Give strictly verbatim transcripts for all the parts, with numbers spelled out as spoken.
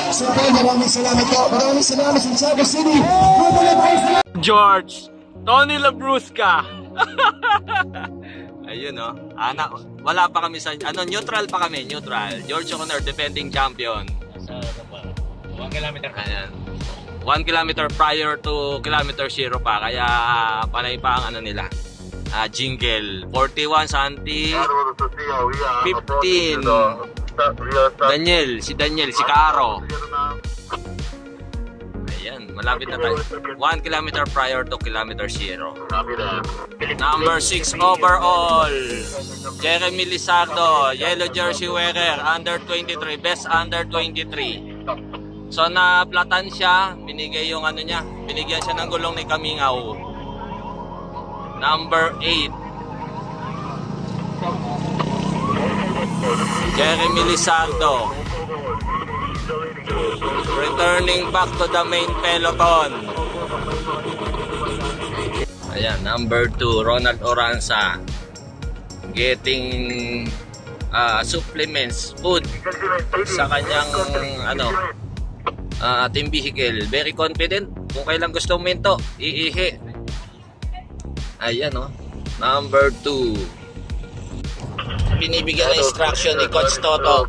So po, maraming salamat po. Maraming salamat sa Saga City. George, Tony Labrusca. Ayun o. Oh. Anak, wala pa kami sa, ano, neutral pa kami, neutral. George O'Connor, defending champion. Sa one kilometer. Ayan. one kilometer prior to kilometer zero pa. Kaya panay pa ang ano nila. Uh, jingle. forty-one, Santi. fifteen. Daniel, si Daniel, si Caro. Ayan, malapit na tayo. one kilometer prior to kilometer zero. Number six overall, Jeremy Lizardo, yellow jersey wearer, under twenty-three, best under twenty-three. So na-platan siya, binigay yung ano niya, binigyan siya ng gulong ni Kamingaw. Number eight, Jeremy Lizardo, returning back to the main peloton. Ayan, number two, Ronald Oranza, getting uh, supplements, food sa kanyang ano, uh, team vehicle. Very confident, kung kailan gusto minto, iihi. Ayan o, oh. Number two, binibigyan na instruction ni Coach Toto.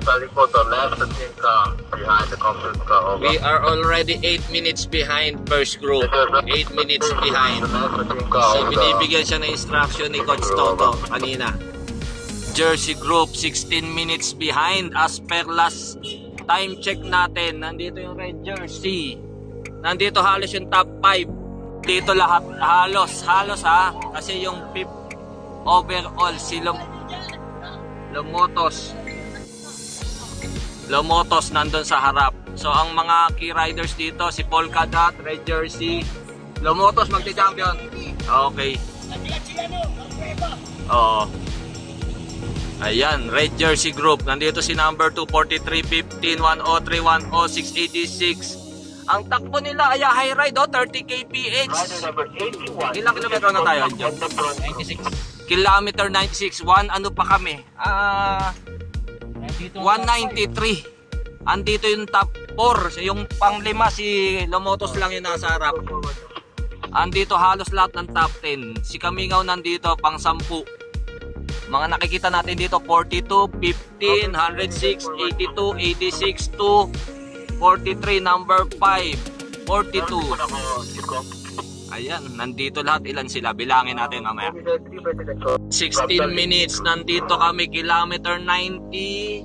We are already eight minutes behind first group. eight minutes behind. So binibigyan siya na instruction ni Coach Toto kanina. Jersey group sixteen minutes behind as per last time check natin. Nandito yung red jersey. Nandito halos yung top five. Dito lahat halos, halos ha. Kasi yung fifth overall si Lom Lomotos Lomotos nandun sa harap. So ang mga key riders dito, si Paul Cadat, red jersey. Lomotos magti-champion. Okay. Oo. Ayan, red jersey group. Nandito si number two, forty-three, fifteen, one oh three, one oh six, eighty-six. Ang takbo nila ay high ride oh, thirty K P H. Ilang kilometro na tayo? ninety-six. Kilometer ninety-six. One ano pa kami? Ah, uh, one ninety-three. Andito yung top four. Yung panglima si Lomotos lang yung nasa harap. Andito halos lahat ng top ten. Si Kamingaw nandito pang sampu. Mga nakikita natin dito forty-two, fifteen, one oh six, eighty-two, eighty-six, two, forty-three, number five, forty-two. Ayan, nandito lahat. Ilan sila? Bilangin natin mamaya. sixteen minutes. Nandito kami, kilometer ninety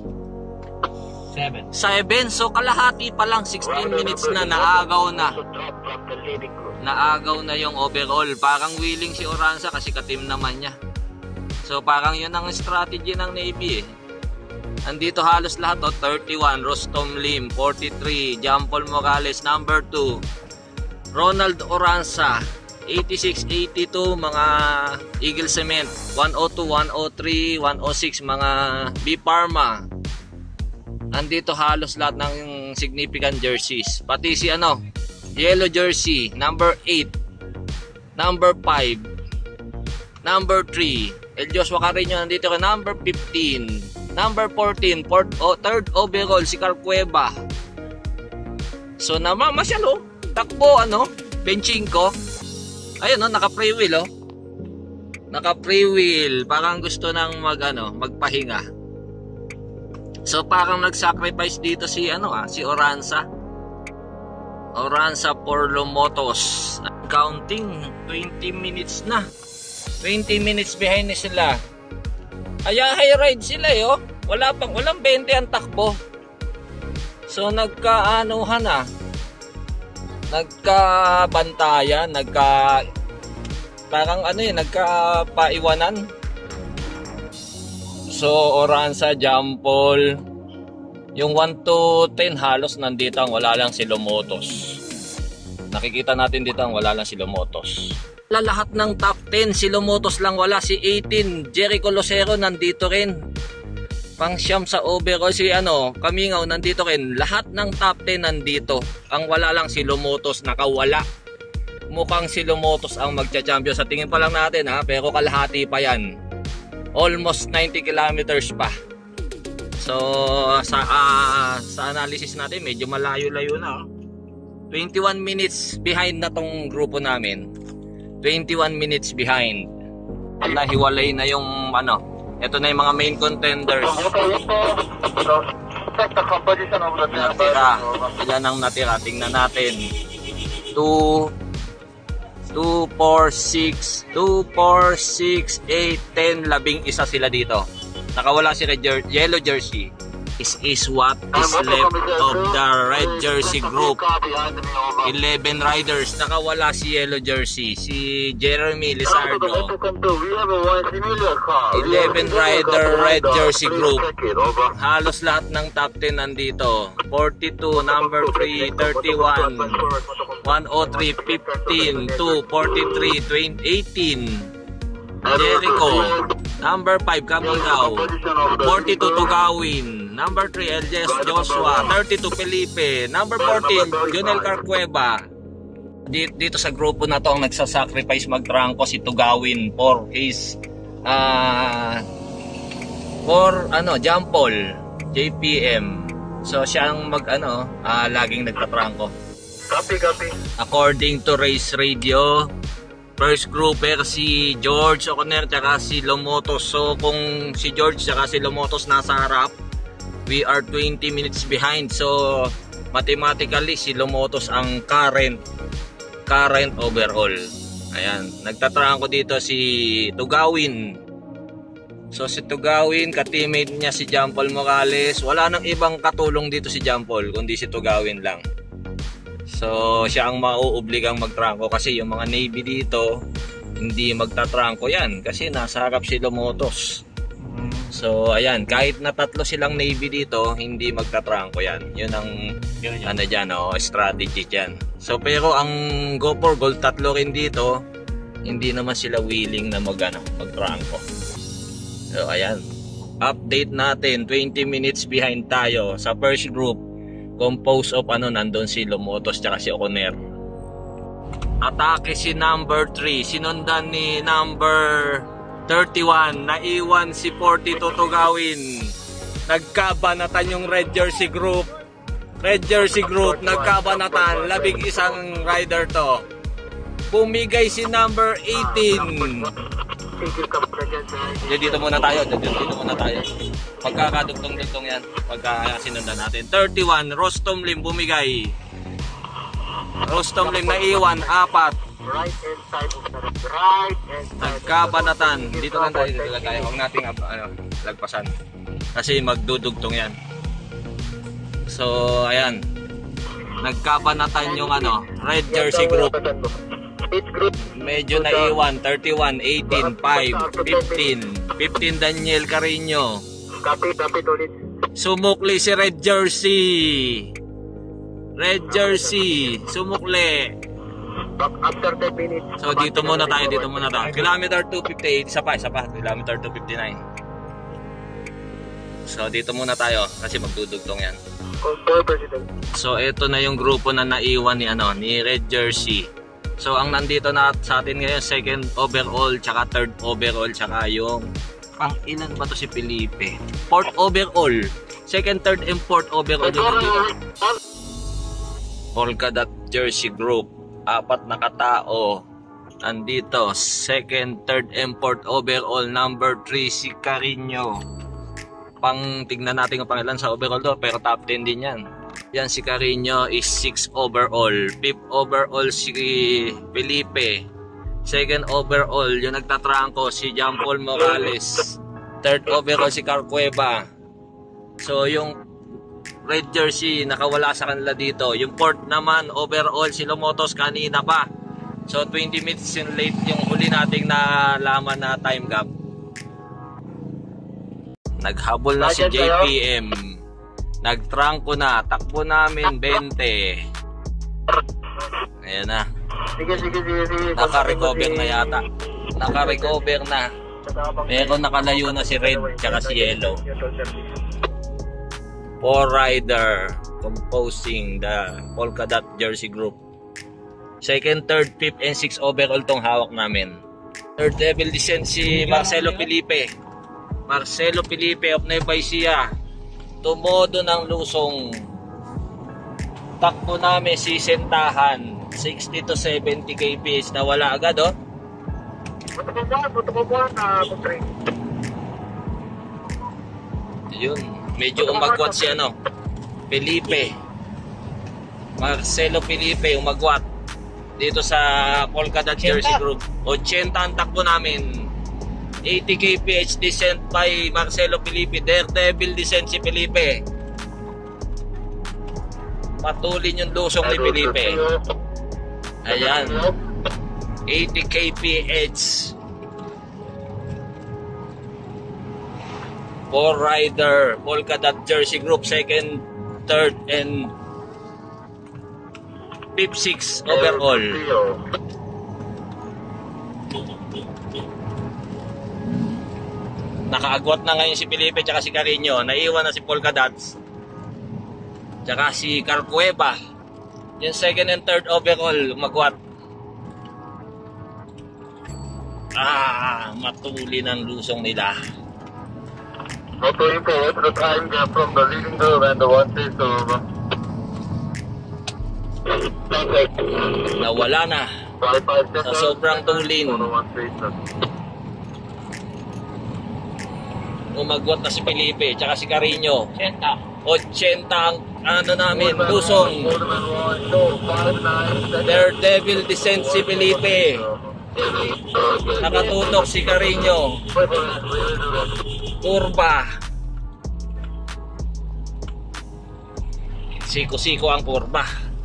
seven. So kalahati pa lang, sixteen minutes na. Naagaw na. Naagaw na yung overall. Parang willing si Oranza kasi ka-team naman niya. So parang yun ang strategy ng Navy eh. Nandito halos lahat oh, thirty-one, Rostom Lim, forty-three, Jampol Morales, number two, Ronald Oranza, eighty-six, eighty-two, mga Eagle Cement, one oh two, one oh three, one oh six, mga B Parma. Nandito halos lahat ng significant jerseys. Pati si ano, yellow jersey, number eight, number five, number three, El Joshua Carreño nandito ka, number fifteen, number fourteen, port, oh, third overall si Carl Cueva. So namamasyal oh, takbo ano, benching ko. Ayun oh, naka free wheel oh. Naka free wheel, parang gusto nang mag ano, magpahinga. So parang nag-sacrifice dito si ano ah, si Oranza. Oranza for Lomotos. Counting twenty minutes na. twenty minutes behind na sila. Kaya high ride sila eh oh. Wala pang, walang twenty ang takbo. So nagkaanuhan na. Nagkabantayan, nagka parang ano eh, nagkapaiwanan. So Oranza, Jampol, yung one to ten halos nandito ang wala lang si Lomotos. Nakikita natin dito ang wala lang si Lomotos. Lahat ng top ten, si Lomotos lang wala. Si eighteen, Jericho Lucero nandito rin. Pang siyam sa overall si ano, Kamingaw nandito rin. Lahat ng top ten nandito. Ang wala lang si Lomotos, nakawala. Mukhang si Lomotos ang magcha-champion. Sa tingin pa lang natin ha, pero kalahati pa yan. Almost ninety kilometers pa. So sa uh, sa analysis natin medyo malayo-layo na. Oh. twenty-one minutes behind na tong grupo namin. twenty-one minutes behind. Nahiwalay na yung ano. Ito na yung mga main contenders. Natira. Ilan ang natira? Tingnan natin. two, two, four, six, two, four, six, eight, ten, labing isa sila dito. Nakawala si Red Jer Yellow Jersey. Is is what is left of the Red Jersey group. eleven riders. Nakawala si Yellow Jersey. Si Jeremy Lizardo. eleven rider Red Jersey group. Halos lahat ng top ten nandito. forty-two, number three, thirty-one, one oh three, fifteen, two, forty-three, twenty, eighteen. Jericho. Number five, Camingao. forty-two, Tugawin. Number three, L J S Joshua. thirty-two, Felipe. Number fourteen, Jonel Carcueva. Dito, dito sa grupo na to ang nagsasacrifice magtrangko si Tugawin for his uh, for ano, Jampol, J P M. So siya ang mag ano, uh, laging nagtatrangko. Copy, copy. According to Race Radio, first grouper si George O'Connor tsaka si Lomotos. So kung si George tsaka si Lomotos nasa harap, we are twenty minutes behind. So mathematically si Lomotos ang current current overall. Ayan, nagtatrangko dito si Tugawin. So si Tugawin, ka-teammate niya si Jampol Morales. Wala nang ibang katulong dito si Jampol kundi si Tugawin lang. So siya ang mauobligang magtrangko kasi yung mga Navy dito hindi magtatrangko yan kasi nasa harap si Lomotos. So ayan, kahit na tatlo silang Navy dito hindi magtatrangko yan. Yun ang yun, yun. ano dyan, oh, strategy dyan. So pero ang Go for Gold tatlo rin dito, hindi naman sila willing na mag, ano, magtrangko. So ayan, update natin, twenty minutes behind tayo sa first group. Composed of ano, nandun si Lomotos tsaka si O'Connor. Atake si number three, sinundan ni number thirty-one, naiwan si forty-two Tugawin. Nagkabanatan yung Red Jersey group. Red Jersey group nagkabanatan, labing isang rider to. Pumigay si number eighteen. Dito muna tayo, dito, dito muna tayo. Pagkakadugtong-dugtong yan, pagka sinundan natin. thirty-one, Rostom Lim bumigay. Rostom Lim naiwan, apat. Nagkabanatan. Dito lang tayo, dito lang tayo. Huwag nating ano, lagpasan. Kasi magdudugtong yan. So, ayan. Nagkabanatan yung ano, Red Jersey group. Medyo naiwan, thirty-one, eighteen, five, fifteen, fifteen Daniel Carino. Sumukli si Red Jersey. Red Jersey, sumukli. After ten minutes. So dito muna tayo, dito muna tayo. Kilometer two fifty-eight, isa pa, isa pa, kilometer two fifty-nine. So dito muna tayo kasi magdudugtong yan. So ito na yung grupo na naiwan ni ano, ni Red Jersey. So ang nandito na sa atin ngayon, second overall tsaka third overall tsaka yung pang ilan ba to si Felipe? Fourth overall. Second, third and fourth overall yung nandito. Polkadot Jersey group, apat na katao nandito. Second, third and fourth overall, number three si Carino. Pang tignan natin ang pangalan sa overall do, pero top ten din yan. Yan si Carino is six overall. Fifth overall si Felipe. Second overall yung nagtatrangko si Jampol Morales. Third overall si Carcueva. So yung Red Jersey nakawala sa kanila dito. Yung fourth naman overall si Lomotos kanina pa. So twenty minutes in late yung huli nating nalaman na time gap. Naghabol na si J P M. Nagtrangko na, takbo namin twenty. Ayan na. Sige, sige, sige, sige. Naka-recover na yata. Naka-recover na. Meron nakalayo na si Red tsaka si Yellow. Four rider composing the Polkadot Jersey group. Second, third, fifth, and sixth overall tong hawak namin. Third level descent si Marcelo Felipe. Marcelo Felipe of Nueva Ecija. tumodo ng lusong. Takbo namin sisentahan sixty to seventy K P H na wala agad oh. Buto ko buwan, buto ko buwan, ah, Kutri. Yun, medyo umagwat si ano, Felipe. Marcelo Felipe umagwat dito sa Polka Dot Jersey Group. eighty ang takbo namin. eighty K P H descent by Marcelo Felipe. Daredevil descent si Felipe. Patulin yung lusong ni Felipe. Ayan. eighty K P H. Four rider Polka Dot Jersey Group, second, third, and fifth, sixth overall. Nakaagwat na ngayon si Felipe tsaka si Carino. Naiwan na si Polka Dots tsaka si Carcueva. Yung second and third overall umagwat. Ah, matuli ng lusong nila. Okay, okay, what's the time gap from the leading group and the one face over? Nawala na five, five, sa sobrang tulin. Umagwat na si Felipe tsaka si Carino. eighty ang ano namin, lusong. Daredevil descent si Felipe. Nakatutok si Carino. Kurba. Siko-siko ang kurba.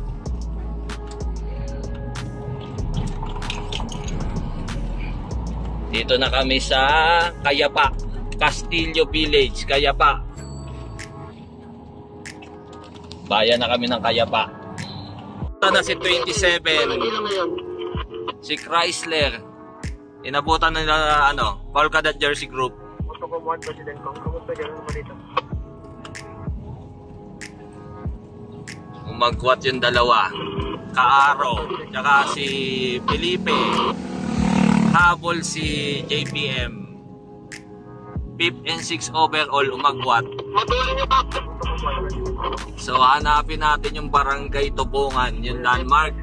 Dito na kami sa Cayapa, Castillo Village, Cayapa. Bayan na kami ng Cayapa. Ito na si twenty-seven. Si Chrysler. Inabutan na nila ano, Polka Dot Jersey Group. Buto ko buwan, President Kong. Kamusta dyan naman dito? Umagwat yung dalawa. Kaaro. Tsaka si Felipe. Habol si J P M. fifth and sixth overall umagwat. So hanapin natin yung barangay Tubungan, yung landmark.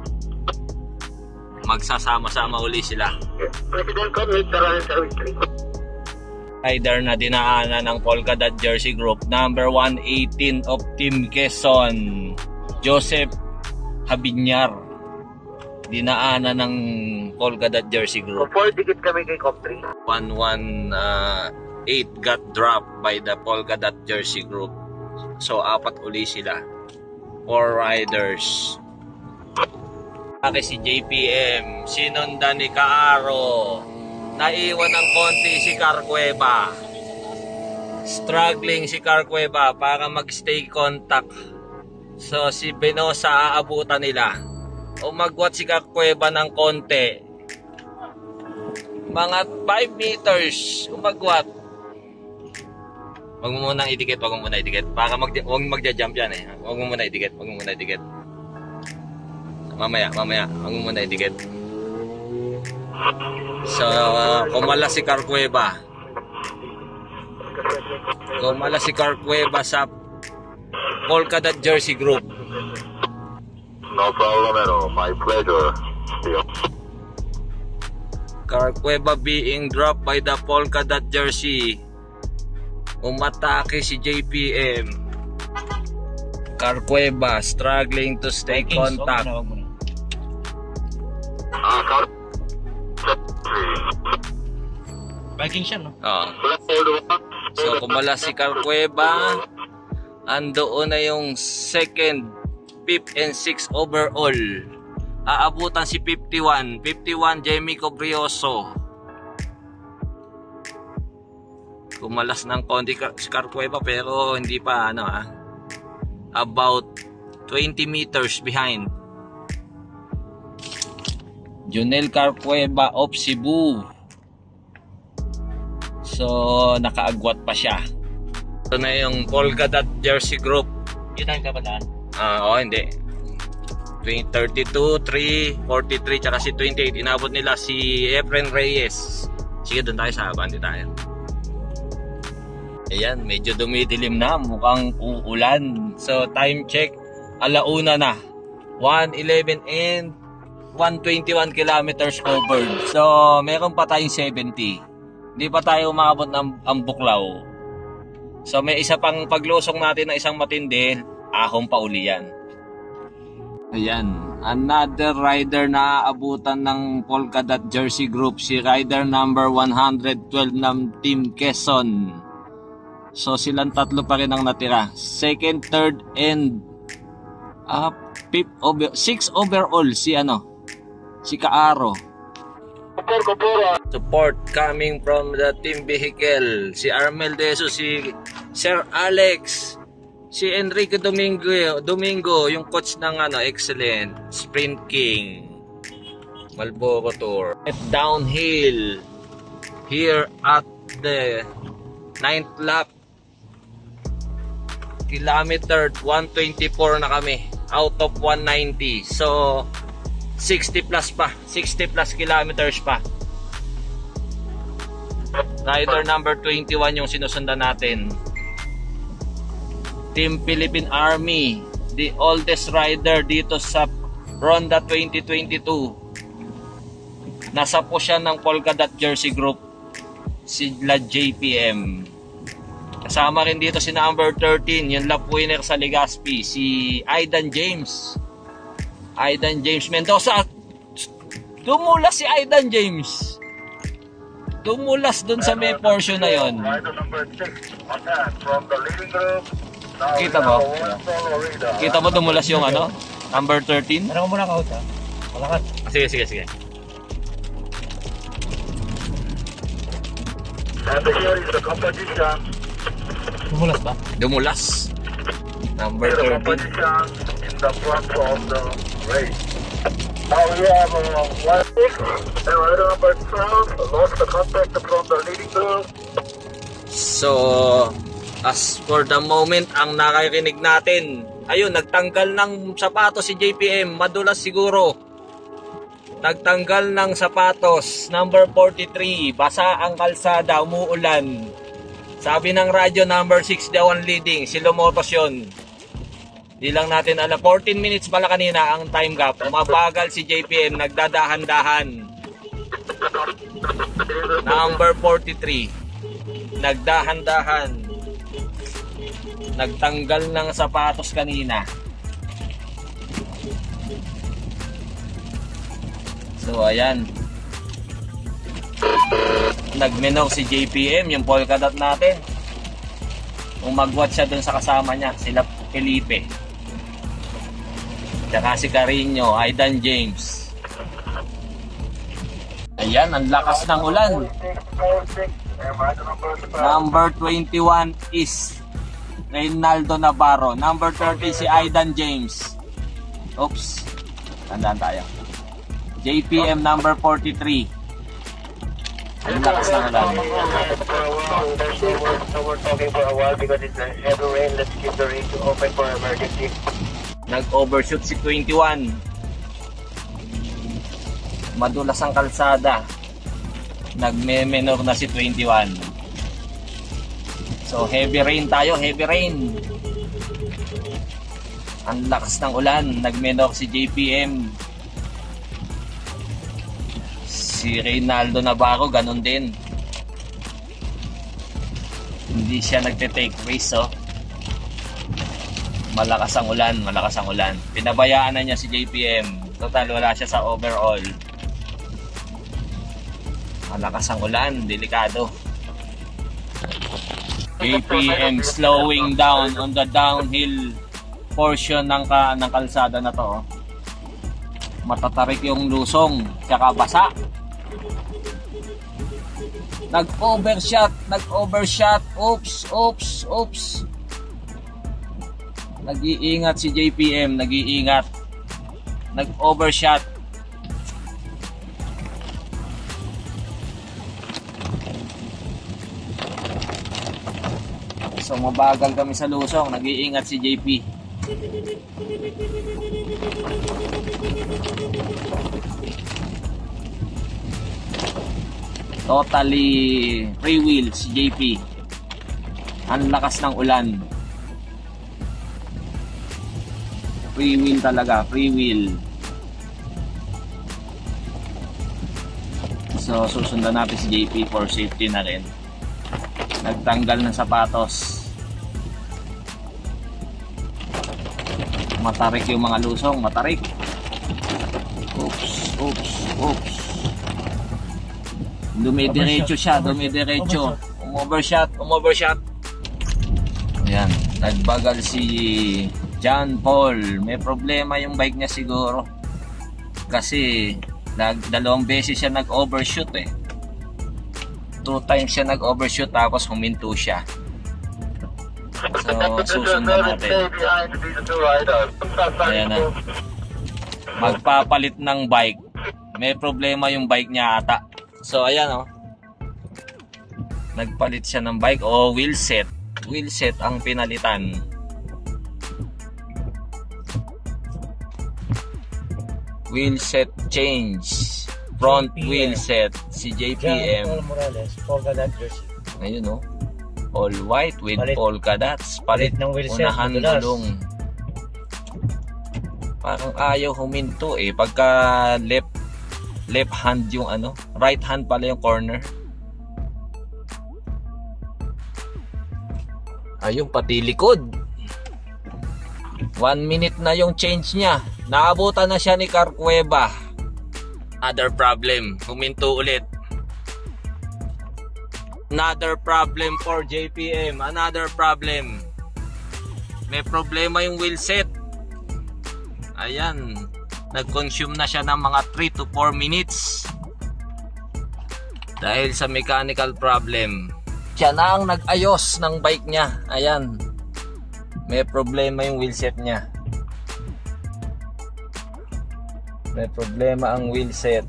Magsasama-sama uli sila. President Kong, wait the run service. Rider na dinaanan ng Polka Dot Jersey Group. Number one eighteen of Team Quezon, Joseph Habinyar. Dinaanan ng Polka Dot Jersey Group. Four dikit kami kay Cop three. one one eight got dropped by the Polka Dot Jersey Group. So apat uli sila. Four riders. Aki si J P M, sinundan ni Kaaro. Naiwan ng konti si Carcueva. Struggling si Carcueva para mag-stay contact. So si Benosa aabutan nila. Umagwat si Carcueva ng konti. Mga five meters umagwat. Huwag mo munang itikit, huwag mo munang itikit. Para mag huwag magja-jump yan eh. Huwag mo munang itikit, huwag mo munang itikit. Mamaya, mamaya, huwag mo munang itikit. So, uh, kumala si Carcueva. Kumala si Carcueva sa Polka Dot Jersey Group. No problem at all. My pleasure. Carcueva being dropped by the Polka Dot Jersey. Umatake si J P M. Carcueva struggling to stay contact. Ah, Car Vikings siya, no? Oh. So kumala si Carcueva. Andoon na yung second, fifth and sixth overall. Aabutan si fifty-one. fifty-one Jamie Cobrioso. Kumalas ng konti si Carcueva pero hindi pa ano ah. About twenty meters behind. Junel Carcueva of Cebu. So nakaagwat pa siya. Ito na yung Polka Dot Jersey Group. Yun ang kabataan. Ah, uh, oh hindi. thirty-two, three, forty-three, tsaka si twenty-eight. Inabot nila si Efren Reyes. Sige, doon tayo sa abante tayo. Ayan, medyo dumidilim na, mukhang uulan. So time check, alauna na. one eleven and one twenty-one kilometers covered. So meron pa tayong seventy. Hindi pa tayo umabot ng ang Buklaw. So may isa pang paglusong natin na isang matindi, ahong pa uli yan. Ayan, another rider na aabutan ng Polka Dot Jersey Group, si rider number one twelve ng Team Quezon. So silang tatlo pa rin ang natira. Second, third, and uh, fifth over, six overall si ano, si Kaaro. Support coming from the team vehicle, si Armel Deso, si Sir Alex, si Enrique Domingo, Domingo yung coach ng ano, excellent Sprint King Malboro Tour. At downhill here at the ninth lap, kilometer one twenty-four na kami out of one ninety. So sixty plus pa, sixty plus kilometers pa. Rider number twenty-one yung sinusundan natin, Team Philippine Army, the oldest rider dito sa Ronda twenty twenty-two. Nasa po siya ng Polka Dot Jersey Group, sila J P M. Kasama rin dito si number thirteen, yung lap winner sa Legazpi, si Aidan James. Aidan James Mendoza. Dumulas si Aidan James. Dumulas dun sa may portion na yon. Kita mo? Kita mo dumulas yung ano? Number thirteen? Ano mo muna ka, ha? Malakas. Sige, sige, sige. And here is the competition. Dumulas ba? Dumulas. Number The thirteen. competition in the front of the race. Now we have uh, one six and rider number twelve lost the contact from the leading group. So, as for the moment, ang nakarinig natin, ayun, nagtanggal ng sapatos si J P M, madulas siguro. Nagtanggal ng sapatos, number forty-three, basa ang kalsada, umuulan. Sabi ng radyo, number six daw ang leading, si Lomotos yun. Di lang natin alam, fourteen minutes pala kanina ang time gap. Mabagal si J P M, nagdadahan-dahan. Number forty-three, nagdahan-dahan. Nagtanggal ng sapatos kanina. So ayan, nagmenog si J P M, yung Polka Dot natin. Umagwat siya dun sa kasama niya, sila Felipe, tsaka si Carino, Aidan James. Ayan, ang lakas ng ulan. Number twenty-one is Reynaldo Navarro. Number thirty si Aidan James. Oops, tandaan tayo. J P M number forty-three. Ang lakas ng ulan. We're talking for a while because it's a heavy rain. Let's keep the race open for emergency. Nag-overshoot si twenty-one. Madulas ang kalsada. Nagme-menor na si twenty-one. So heavy rain tayo, heavy rain. Ang lakas ng ulan. Nag-menor si J P M. Si Reynaldo Navarro, ganun din. Hindi siya nagte-take race, oh. Malakas ang ulan, malakas ang ulan. Pinabayaan na niya si J P M. Total, wala siya sa overall. Malakas ang ulan, delikado. J P M slowing down on the downhill portion ng, ka, ng kalsada na to, oh. Matatarik yung lusong, tsaka basa. Nag-overshot, nag-overshot. Oops, oops, oops. Nag-iingat si J P M, nag-iingat. Nag-overshot. So mabagal kami sa lusong, nag-iingat si J P. Totally free wheel si J P. Ang lakas ng ulan. Free wheel talaga, free wheel. So susundan natin si J P for safety na rin. Nagtanggal ng sapatos. Matarik yung mga lusong, matarik. Oops, oops, oops. Dumidiretso siya, dumidiretso. Umovershot, umovershot. Ayan, nagbagal si John Paul. May problema yung bike niya siguro. Kasi nag, dalawang beses siya nag-overshoot eh. Two times siya nag-overshoot tapos huminto siya. So, susundan natin. Ayan na. Magpapalit ng bike. May problema yung bike niya ata. So, ayan o. Oh. Nagpalit siya ng bike o wheel set. Wheel set ang pinalitan. Wheel set change. Front wheel set. Si J P M. John Paul Morales, polka dot jersey. Ayun o. Oh. All white with palit, polka dots. Palit, palit ng wheel set. Unahan gulong. Parang ayaw huminto eh. Pagka left left hand yung ano. Right hand pala yung corner. Ayun, pati likod. One minute na yung change niya. Naabutan na siya ni Carcueva. Another problem. Huminto ulit. Another problem for J P M. Another problem. May problema yung wheel set. Ayan. Nag-consume na siya ng mga three to four minutes. Dahil sa mechanical problem. Siya na ang nag-ayos ng bike niya. Ayan. May problema yung wheelset niya. May problema ang wheelset.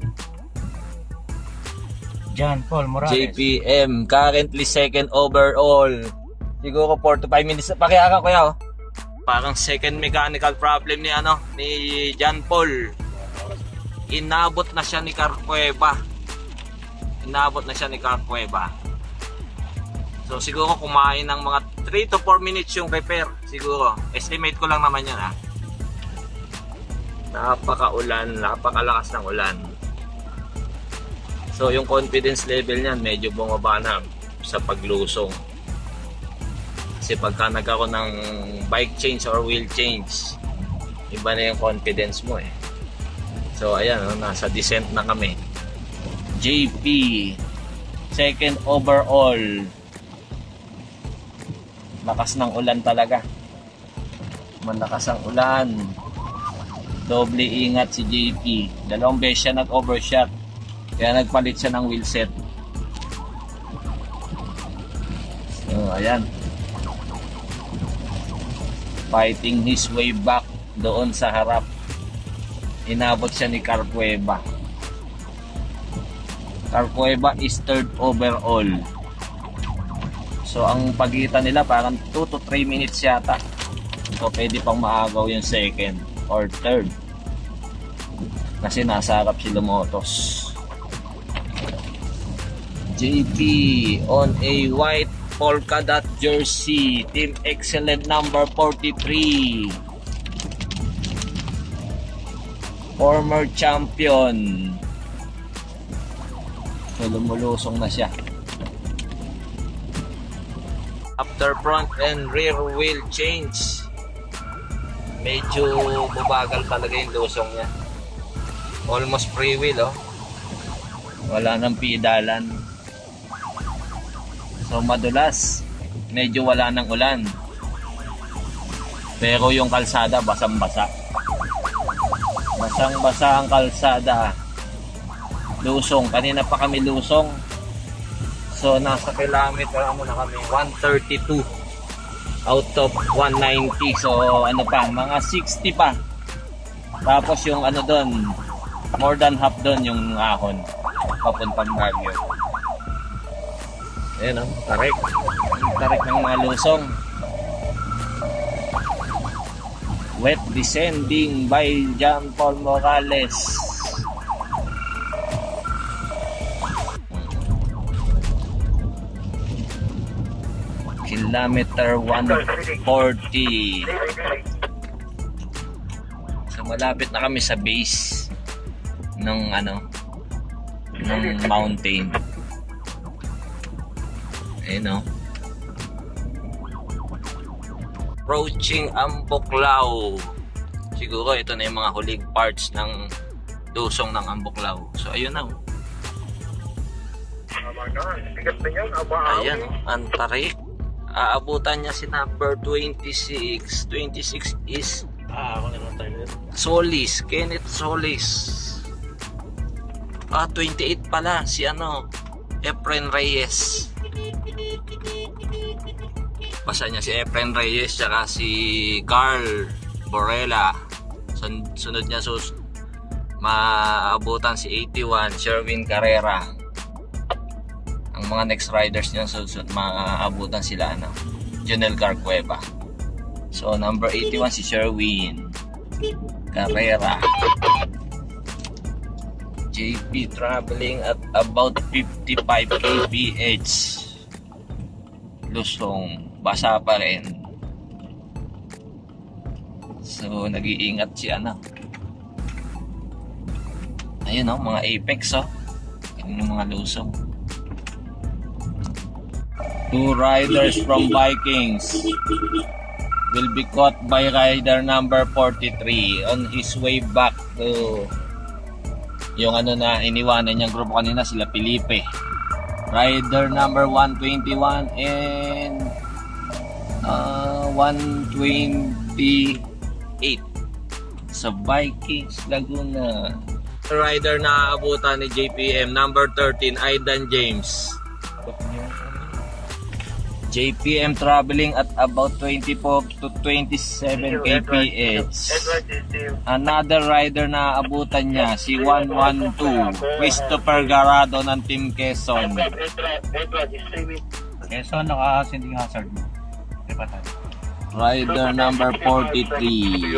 John Paul Morales. J P M currently second overall. Siguro four to five minutes. Pakiaka kuya oh. Parang second mechanical problem ni ano ni John Paul. Inabot na siya ni Carcueva. Inabot na siya ni Carcueva. So siguro kumain ng mga three to four minutes yung repair. Siguro. Estimate ko lang naman yan ha. Napaka-ulan. Napakalakas ng ulan. So yung confidence level niyan medyo bumaba na sa paglusong. Kasi pagka nagkaroon ng bike change or wheel change, iba na yung confidence mo eh. So ayan, oh, nasa descent na kami. J P second overall. Lakas ng ulan talaga. Malakas ang ulan. Doble ingat si J P. Dalawang beses siya nag-overshot. Kaya nagpalit siya ng wheel set. So, ayan. Fighting his way back doon sa harap. Inabot siya ni Carcueva. Carcueva is third overall. So ang pagitan nila parang two to three minutes yata. So pwede pang maagaw yung second or third. Kasi nasa harap si Lumotos. J P on a white polka dot jersey. Team Excellent number forty-three. Former champion. So lumulusong na siya. After front and rear wheel change, medyo bubagal talaga yung lusong niya. Almost free wheel oh. Wala nang pidalan. So madulas. Medyo wala nang ulan. Pero yung kalsada basang-basa. Basang-basa ang kalsada. Lusong. Kanina pa kami lusong. So nasa kilometer ano na kami, one thirty-two out of one ninety. So ano pa, mga sixty pa. Tapos yung ano doon, more than half doon yung ahon papuntang Baguio. Ayan o, tarik. Tarik ng mga lusong. Wet descending by John Paul Morales. Kilometer one forty. So malapit na kami sa base ng ano ng mountain. Ayun, no? Approaching Ambuklao. Siguro ito na yung mga huling parts ng lusong ng Ambuklao. So ayun na. Ayan, ang tarik. Aabutan niya si number twenty-six. twenty-six is Ah, ako naman tayo. Solis, Kenneth Solis. Ah, twenty-eight pala si ano, Efren Reyes. Basta niya si Efren Reyes tsaka si Carl Borella. Sun sunod niya sus maabutan si eighty-one, Sherwin Carrera. Ang mga next riders niya susunod maabutan sila ano, Jonel Carcueva. So number eighty-one si Sherwin Carrera. J P traveling at about fifty-five kilometers per hour. Lusong, basa pa rin. So nag-iingat si ano. Ayun, oh, mga apex, oh. Yung mga lusong. Two riders from Vikings will be caught by rider number forty-three on his way back to yung ano na iniwanan niyang grupo kanina, sila Felipe. Rider number one twenty-one and uh, one twenty-eight sa Vikings Laguna. Rider na abutan ni J P M number thirteen, Aidan James. J P M traveling at about twenty-four to twenty-seven kilometers per hour. Another rider na abutan niya si one twelve, Christopher Garado ng Team Quezon. Quezon, naka-sending hazard mo. Rider number forty-three.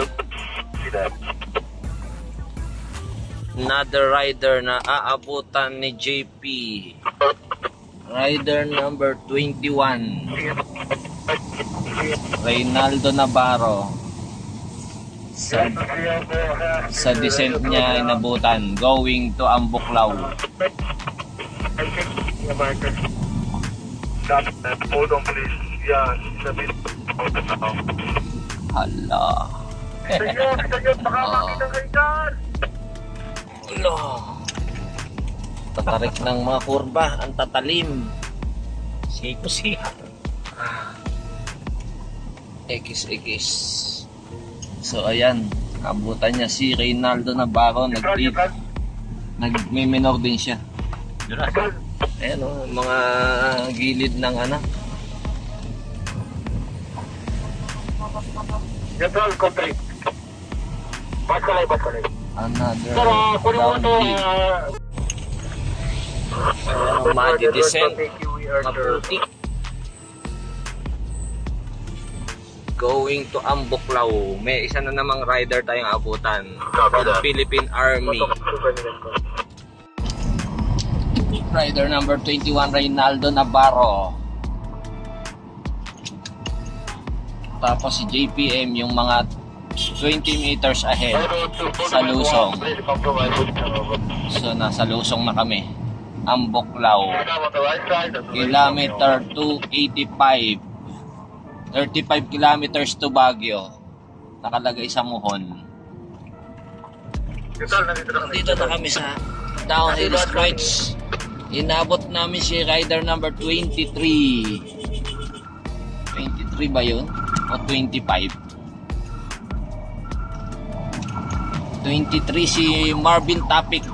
Another rider na aabutan ni J P. Rider number twenty-one, Reynaldo Navarro. Sa, sa descent niya inabutan, going to Ambuklao. Hala. Hala. Tatarik ng mga kurba, ang tatalim. Siko siya. X-X. So ayan, abutan niya si Reynaldo Navarro. Nag-lead. Nag-minor din siya. Ayan, oh, mga gilid ng ano. Another downbeat. Ayan, madi-descent, maputik. Going to Ambuklao. May isa na namang rider tayong abutan from Philippine Army. Rider number twenty-one, Reynaldo Navarro. Tapos si J P M yung mga twenty meters ahead sa lusong. So nasa lusong na kami. Ambuklao, kilometer two eighty-five, thirty-five kilometers to Baguio. Nakalagay sa Muhon. Dito na kami sa downhill stretch. Inabot namin si rider number twenty-three. twenty-three ba yun? O twenty-five? twenty-three si Marvin Tapik.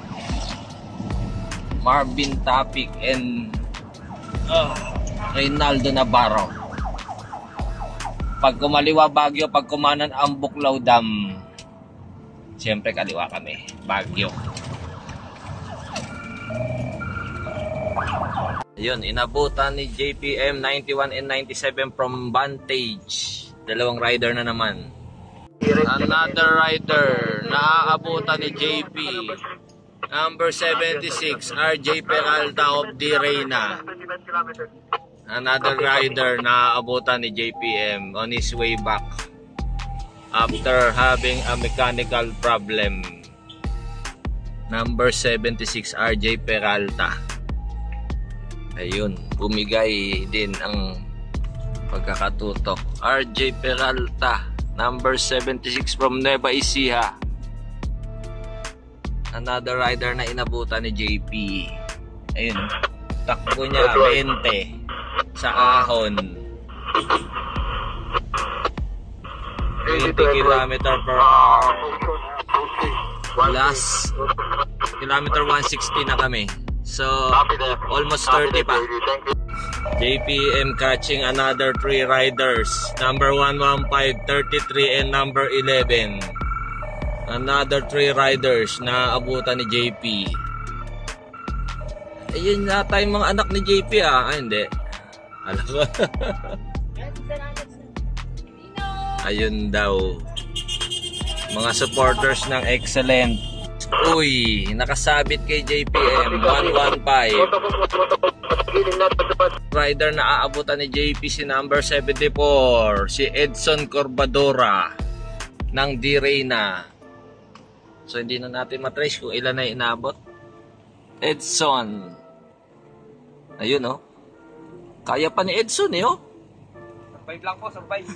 Marvin Tapik and uh, Reynaldo Navarro. Pag kumaliwa Baguio, pag kumanan Ambuklao Dam, siyempre kaliwa kami, Baguio. Ayun, inabutan ni J P M ninety-one and ninety-seven from Vantage. Dalawang rider na naman. Another rider na aabutan ni J P. Number seventy-six, R J Peralta of Di Reyna. Another rider na abutan ni J P M on his way back after having a mechanical problem. Number seventy-six, R J Peralta. Ayun, bumigay din ang pagkakatutok. R J Peralta, number seventy-six from Nueva Ecija. Another rider na inabutan ni J P. Ayun, takbo niya twenty sa ahon. twenty kilometers per hour. Last kilometer one sixty na kami. So, almost thirty pa. J P M catching another three riders. Number one fifteen, thirty-three, and number eleven. Another three riders na abutan ni J P. Ayun yata yung mga anak ni J P ah. Ay, hindi. Alam ko. Ayun daw. Mga supporters ng Excellent. Uy, nakasabit kay J P M one fifteen. Rider na aabutan ni J P si number seventy-four, si Edson Corbadora ng D Reyna. So hindi na natin matrace kung ilan na inaabot. Edson. Ayun oh. Kaya pa ni Edson eh oh. Survive lang po, survive.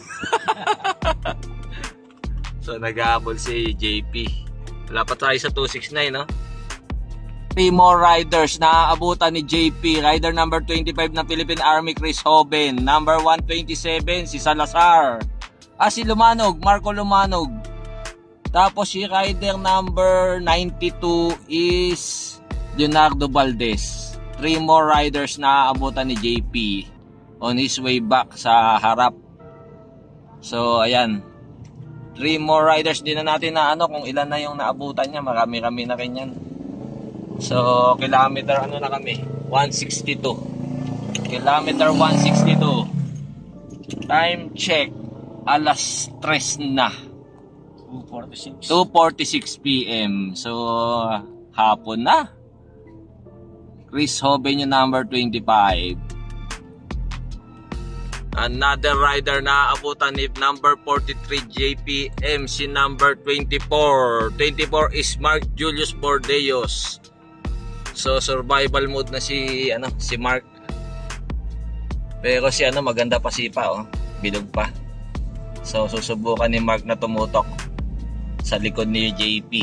So nag-aabol si J P. Wala pa tayo sa two sixty-nine, no? Three more riders na aabutan ni J P. Rider number twenty-five ng Philippine Army, Chris Hoben. Number one twenty-seven, si Salazar. Ah, si Lumanog, Marco Lumanog. Tapos si rider number ninety-two is Leonardo Valdez. Three more riders na aabutan ni J P on his way back sa harap. So, ayan. Three more riders din na natin na ano kung ilan na yung naabutan niya. Marami-rami na rin yan. So, kilometer ano na kami? one sixty-two. Kilometer one sixty-two. Time check. Alas tres na. two forty-six. two forty-six p m So, hapon na. Chris Hoben yung number twenty-five. Another rider na abutan ni number forty-three J P M si number twenty-four. twenty-four is Mark Julius Bordeos. So survival mode na si ano si Mark. Pero si ano maganda pa sipa oh. Bilog pa. So susubukan ni Mark na tumutok sa likod ni J P.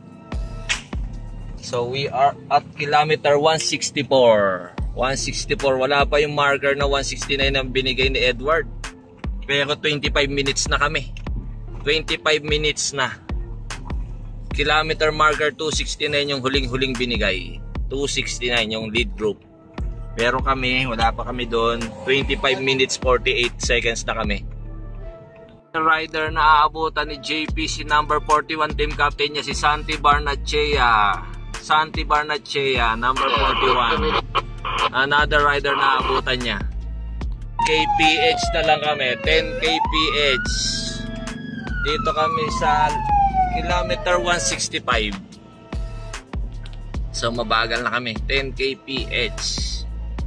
So we are at kilometer one sixty-four. one sixty-four, wala pa yung marker na one sixty-nine na binigay ni Edward. Pero twenty-five minutes na kami. twenty-five minutes na. Kilometer marker two sixty-nine yung huling-huling binigay. two sixty-nine yung lead group. Pero kami, wala pa kami doon. twenty-five minutes forty-eight seconds na kami. Rider na aabutan ni J P si number forty-one team captain niya si Santi Barnachea. Santi Barnachea, number forty-one. Another rider na abutan niya. K P H na lang kami. ten K P H. Dito kami sa kilometer one sixty-five. So mabagal na kami. ten K P H.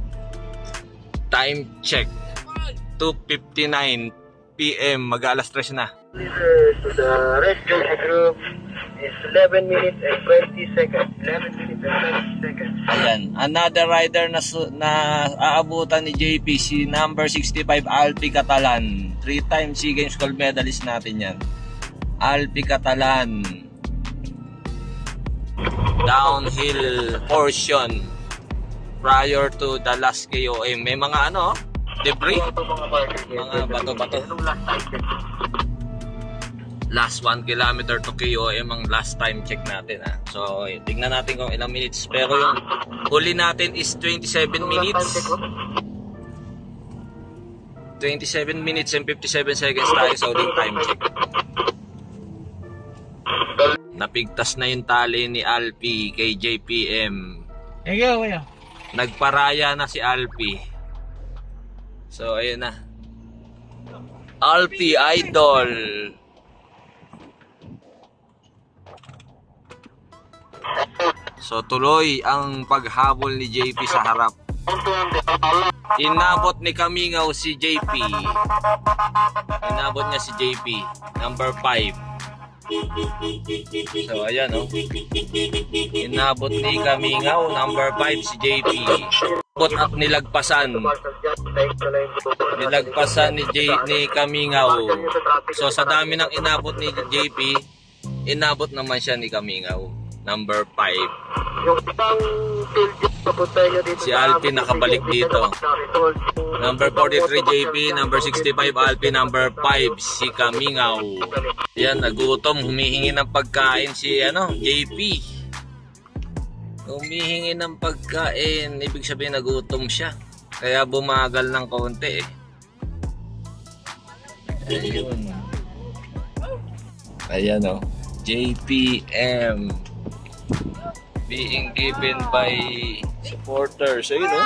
Time check. two fifty-nine p m Mag-alas tres na. To the rescue group is eleven minutes and twenty seconds. eleven minutes and twenty seconds. Ayan, another rider na na aabutan ni J P si number sixty-five Alpi Catalan. Three time SEA Games gold medalist natin yan. Alpi Catalan. Downhill portion prior to the last K O M. May mga ano, debris, mga bato-bato. Last one kilometer to K O M ang last time check natin ha. So tignan natin kung ilang minutes. Pero yung huli natin is twenty-seven minutes. twenty-seven minutes and fifty-seven seconds tayo sa huling time check. Napigtas na yung tali ni Alpi kay J P M. Ikaw, kuya. Nagparaya na si Alpi. So ayun na. Alpi Idol. So tuloy ang paghabol ni J P sa harap. Inabot ni Kamingaw si J P. Inabot niya si J P. Number five. So, ayan o. Oh. Inabot ni Kamingaw. Number five si J P. Inabot at nilagpasan. Nilagpasan ni, J, ni Kamingaw. So, sa dami ng inabot ni J P, inabot naman siya ni Kamingaw. Number five. Si Alpin nakabalik dito. Number forty-three J P, number sixty-five Alpin, number five si Kamingaw. Yan, nagutom, humihingi ng pagkain si ano, J P. Humihingi ng pagkain, ibig sabihin nagutom siya. Kaya bumagal ng konti eh. Ayun. Ayan o, oh. J P M being given by supporters. Ayun o.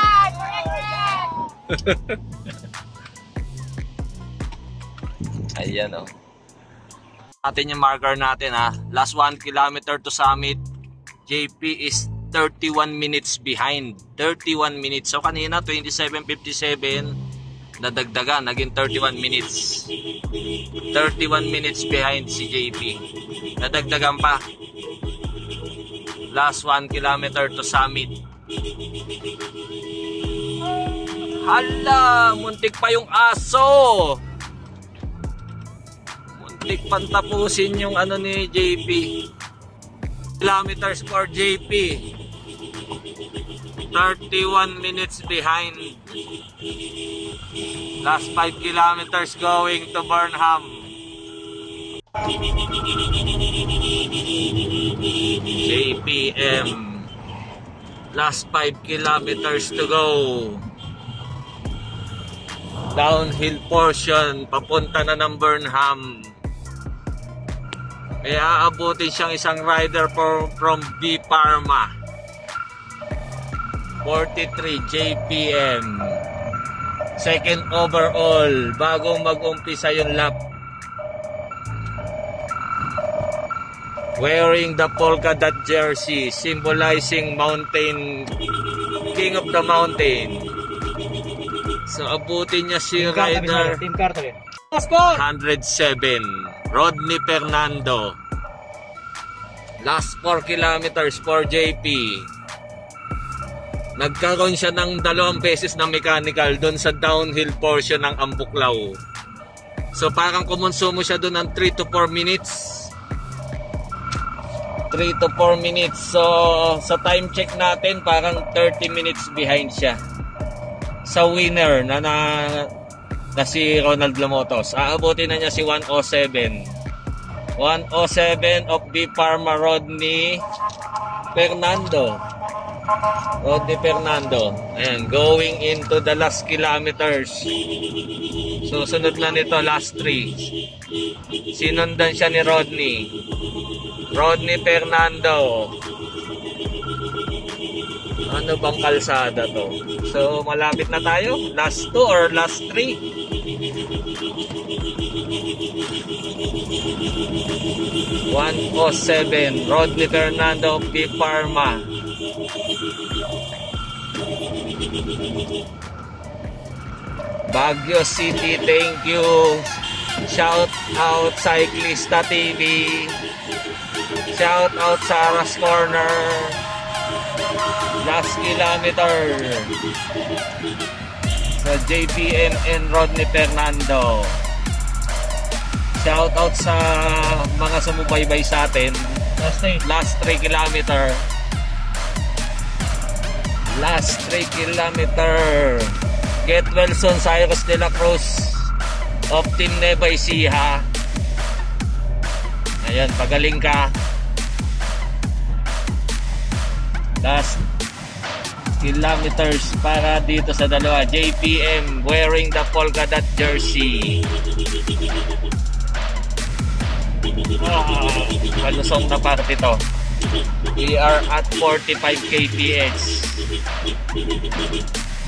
Ayan o. Atin yung marker natin ha. Last one kilometer to summit. J P is thirty-one minutes behind. thirty-one minutes. So kanina twenty-seven fifty-seven. Nadagdagan. Naging thirty-one minutes. thirty-one minutes behind si J P. Nadagdagan pa. Last one kilometer to summit. Hala! Muntik pa yung aso! Muntik pantapusin yung ano ni J P. Kilometers for J P. thirty-one minutes behind. Last five kilometers going to Burnham. J P M. Last five kilometers to go. Downhill portion papunta na ng Burnham. Kaya aabutin siyang isang rider for, from B Parma. forty-three J P M. Second overall bago mag-umpisa yung lap. Wearing the polka dot jersey symbolizing mountain, king of the mountain. So abutin niya si Team rider Team Carter. one hundred seven Rodney Fernando. Last four kilometers for J P. Nagkaroon siya ng dalawang beses na mechanical doon sa downhill portion ng Ambuklaw. So parang kumonsumo siya doon ng three to four minutes. three to four minutes. So sa time check natin parang thirty minutes behind siya sa winner na na, na si Ronald Lamotos. Aabutin na niya si one oh seven. one oh seven of B Parma Rodney Fernando. Rodney Fernando. Ayan, going into the last kilometers. Susunod na nito last three. Sinundan siya ni Rodney. Rodney Fernando. Ano bang kalsada to? So malapit na tayo. Last two or last three? one oh seven Rodney Fernando B Parma. Baguio City, thank you. Shout out Cyclista T V. Shout out Sarah's Corner. Last kilometer sa J P M and Rodney Fernando. Shout out sa mga sumubaybay sa atin. Last three. Last three kilometer. Last three kilometer. Get Wilson, Cyrus de la Cruz of Team Nueva Ecija. Ayan, pagaling ka. Last kilometers para dito sa dalawa. J P M wearing the polka dot jersey. Ah, malusong na parte to. We are at forty-five kilometers per hour.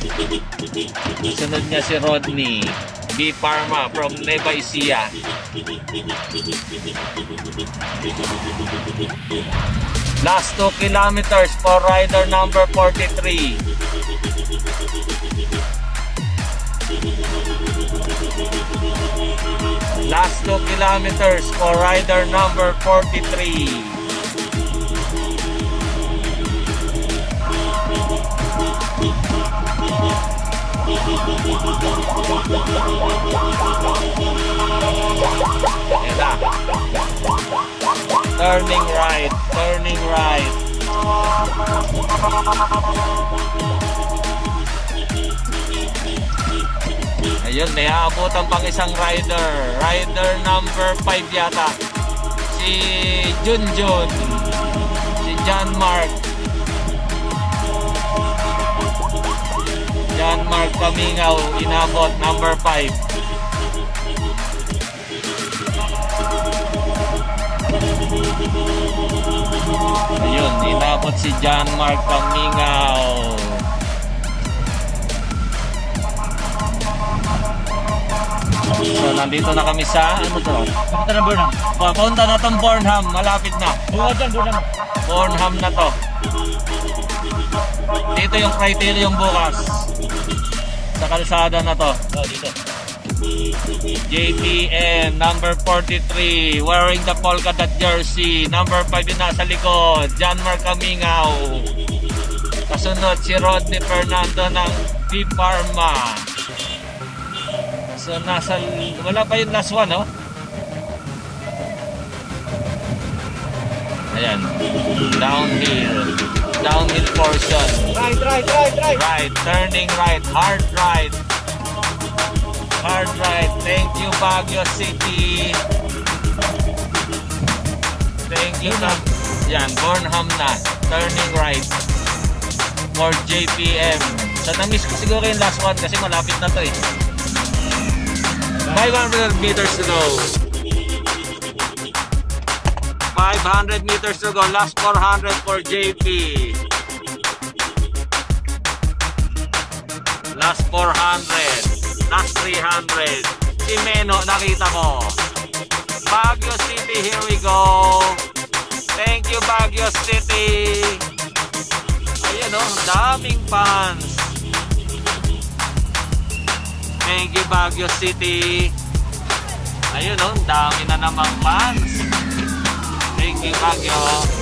Sunod niya si Rodney B Parma from Nueva Ecija. Last two kilometers for rider number forty-three. Last two kilometers for rider number forty-three. Ayan na. Turning right, turning right. Ayun, may aabutan pang isang rider. Rider number five yata. Si Junjun. Si John Mark. John Mark Kamingaw, inabot number five. Ayun, inabot si John Mark Kamingaw. So, nandito na kami sa, ano to? Punta na Burnham. Papunta na tong Burnham, malapit na. Buka dyan, Burnham. Burnham na to. Dito yung criterion bukas. Sa kalsada na to. Oh, dito. J P M number forty-three wearing the polka dot jersey. Number five yung nasa likod, John Mark Kamingaw. Kasunod si Rodney Fernando ng B Pharma. So nasa, wala pa yung last one, oh. Ayan, downhill, downhill portion. Right, right, right, right. Right, turning right, hard right. Hard right. Thank you, Baguio City. Thank you, na. Yan, Burnham na. Turning right for J P M. So, na-miss ko siguro yung last one kasi malapit na to eh. five hundred meters to go. five hundred meters to go. Last four hundred for J P. Last four hundred. Last three hundred. Si Meno, nakita ko. Baguio City, here we go. Thank you, Baguio City. Ayan o, daming fans. Thank you, Baguio City. Ayun o, dami na namang fans. Thank you, Baguio.